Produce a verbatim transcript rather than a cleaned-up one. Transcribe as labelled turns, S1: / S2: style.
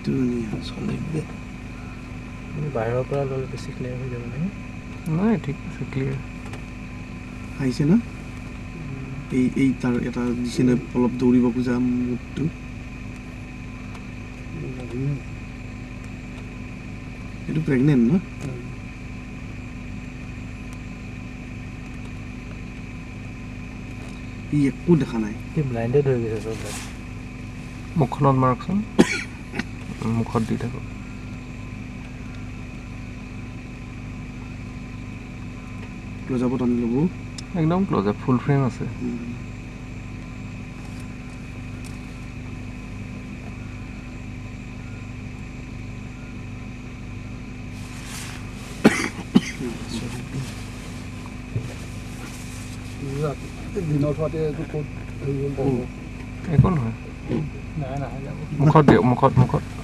S1: দুনিয়া চলে দে
S2: বাহিৰৰ পৰা ললে বেছি ক্লিয়াৰ হৈ যাব নেকি
S3: নাই ঠিক আছে ক্লিয়াৰ
S1: আহিছে না এই এই তাৰ এটা দিছেনে অলপ দৌৰিব খোজা মুখটো এইটো প্ৰেগনেণ্ট ন ই একো দেখা নাই
S2: কি ব্লাইণ্ডেড হৈ গৈছে চব
S3: মুখখনত মাৰকচোন মুখত দি থাকো
S1: ক্লোজ আপত আনি ল'ব
S3: একদম ক্লোজ আপ ফুল ফ্ৰেম আছে
S2: দিনত হোৱাতে ক'ত
S3: একো নহয়
S2: নাই নাহে যাব
S3: মুখত দিয়ক মুখত মুখত